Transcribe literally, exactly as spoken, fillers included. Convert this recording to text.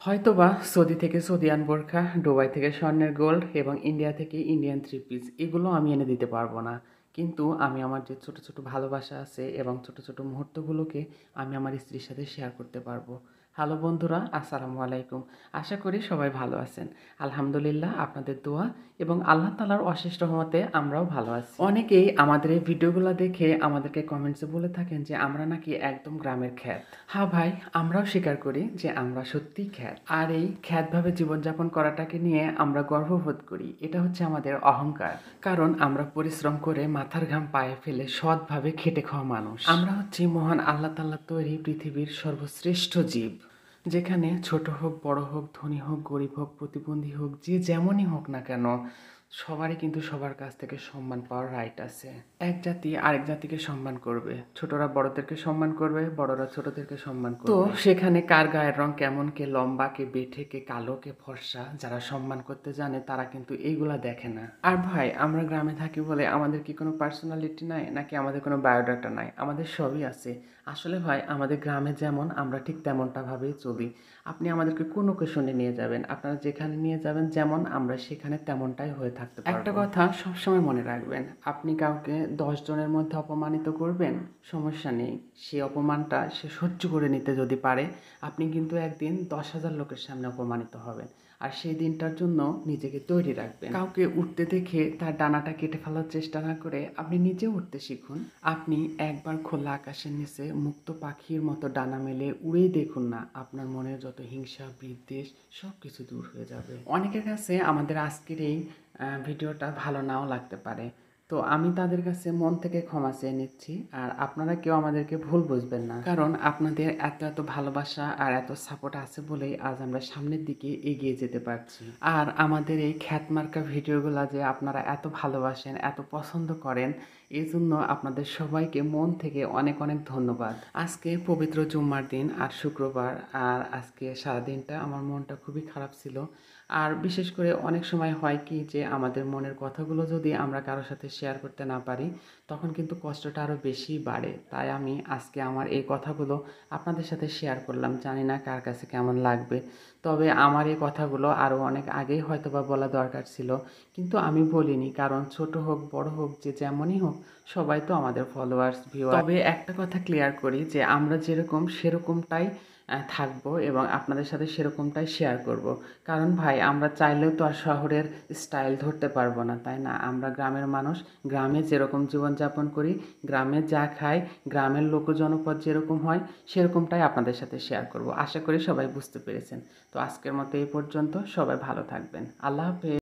হয়তোবা সৌদি থেকে সৌদিয়ান বোরখা, দুবাই থেকে স্বর্ণের গোল্ড এবং ইন্ডিয়া থেকে ইন্ডিয়ান থ্রি পিস এগুলো আমি এনে দিতে পারবো না। কিন্তু আমি আমার যে ছোট ছোট ভালোবাসা আছে এবং ছোট ছোট মুহূর্তগুলোকে আমি আমার স্ত্রীর সাথে শেয়ার করতে পারবো। হ্যালো বন্ধুরা, আসসালামু আলাইকুম। আশা করি সবাই ভালো আছেন। আলহামদুলিল্লাহ, আপনাদের দোয়া এবং আল্লাহ তাআলার অশেষ রহমতে আমরাও ভালো আছি। অনেকেই আমাদের এই ভিডিওগুলো দেখে আমাদেরকে কমেন্টসে বলে থাকেন যে আমরা নাকি একদম গ্রামের খ্যাত। হ্যাঁ ভাই, আমরাও স্বীকার করি যে আমরা সত্যিই খ্যাত। আর এই খ্যাতভাবে জীবনযাপন করাটাকে নিয়ে আমরা গর্ববোধ করি। এটা হচ্ছে আমাদের অহংকার, কারণ আমরা পরিশ্রম করে মাথার ঘাম পায়ে ফেলে সৎভাবে খেটে খাওয়া মানুষ। আমরা হচ্ছি মহান আল্লাহ তাআলার তৈরি পৃথিবীর সর্বশ্রেষ্ঠ জীব, যেখানে ছোট হোক, বড় হোক, ধনী হোক, গরিব হোক, প্রতিবন্ধী হোক, যে যেমনই হোক না কেন, সবারই কিন্তু সবার কাছ থেকে সম্মান পাওয়ার রাইট আছে। এক জাতি আরেক জাতিকে সম্মান করবে, ছোটরা বড়দেরকে সম্মান করবে, বড়রা ছোটদেরকে সম্মান করবে। তো সেখানে কার গায়ের রং কেমন, কে লম্বা, কে বেঠে, কে কালো, কে ফর্সা, যারা সম্মান করতে জানে তারা কিন্তু এইগুলা দেখে না। আর ভাই, আমরা গ্রামে থাকি বলে আমাদের কি কোনো পার্সোনালিটি নাই, নাকি আমাদের কোনো বায়োডাটা নাই? আমাদের সবই আছে। আসলে ভাই, আমাদের গ্রামে যেমন আমরা ঠিক তেমনটা ভাবেই চলি। আপনি আমাদেরকে কোন ওকেশনে নিয়ে যাবেন, আপনারা যেখানে নিয়ে যাবেন যেমন, আমরা সেখানে তেমনটাই হয়ে থাকতে পারবো। একটা কথা সবসময় মনে রাখবেন, আপনি কাউকে দশ জনের মধ্যে অপমানিত করবেন, সমস্যা নেই। সে অপমানটা সে সহ্য করে নিতে যদি পারে, আপনি কিন্তু একদিন দশ হাজার লোকের সামনে অপমানিত হবেন। আর সেই দিনটার জন্য নিজেকে তৈরি রাখবেন। কাউকে উঠতে দেখে তার ডানাটা কেটে ফেলার চেষ্টা না করে আপনি নিজে উঠতে শিখুন। আপনি একবার খোলা আকাশের নিচে মুক্ত পাখির মতো ডানা মেলে উড়েই দেখুন না, আপনার মনের যত হিংসা, বিদ্বেষ সব কিছু দূর হয়ে যাবে। অনেকের কাছে আমাদের আজকের এই ভিডিওটা ভালো নাও লাগতে পারে, তো আমি তাদের কাছে মন থেকে ক্ষমা চেয়ে নিচ্ছি। আর আপনারা কেউ আমাদেরকে ভুল বুঝবেন না, কারণ আপনাদের এত এত ভালোবাসা আর এত সাপোর্ট আছে বলেই আজ আমরা সামনের দিকে এগিয়ে যেতে পারছি। আর আমাদের এই খ্যাতমার্কা ভিডিওগুলো যে আপনারা এত ভালোবাসেন, এত পছন্দ করেন, এই জন্য আপনাদের সবাইকে মন থেকে অনেক অনেক ধন্যবাদ। আজকে পবিত্র জুম্মার দিন আর শুক্রবার, আর আজকে সারাদিনটা আমার মনটা খুবই খারাপ ছিল। আর বিশেষ করে অনেক সময় হয় কি যে আমাদের মনের কথাগুলো যদি আমরা কারোর সাথে শেয়ার করতে না পারি, তখন কিন্তু কষ্টটা আরও বেশি বাড়ে। তাই আমি আজকে আমার এই কথাগুলো আপনাদের সাথে শেয়ার করলাম। জানি না কার কাছে কেমন লাগবে, তবে আমার এই কথাগুলো আরও অনেক আগেই হয়তো বা বলা দরকার ছিল, কিন্তু আমি বলিনি, কারণ ছোট হোক বড় হোক, যে যেমনই হোক, সবাই তো আমাদের ফলোয়ার্স, ভিউয়ার। তবে একটা কথা ক্লিয়ার করি যে আমরা যেরকম সেরকমটাই থাকবো এবং আপনাদের সাথে সেরকমটাই শেয়ার করব। কারণ ভাই, আমরা চাইলেও তো আর শহরের স্টাইল ধরতে পারবো না, তাই না? আমরা গ্রামের মানুষ, গ্রামে যেরকম জীবনযাপন করি, গ্রামে যা খাই, গ্রামের লোক জনপদ যেরকম হয়, সেরকমটাই আপনাদের সাথে শেয়ার করব। আশা করি সবাই বুঝতে পেরেছেন। তো আজকের মতো এই পর্যন্ত, সবাই ভালো থাকবেন। আল্লাহ হাফেজ।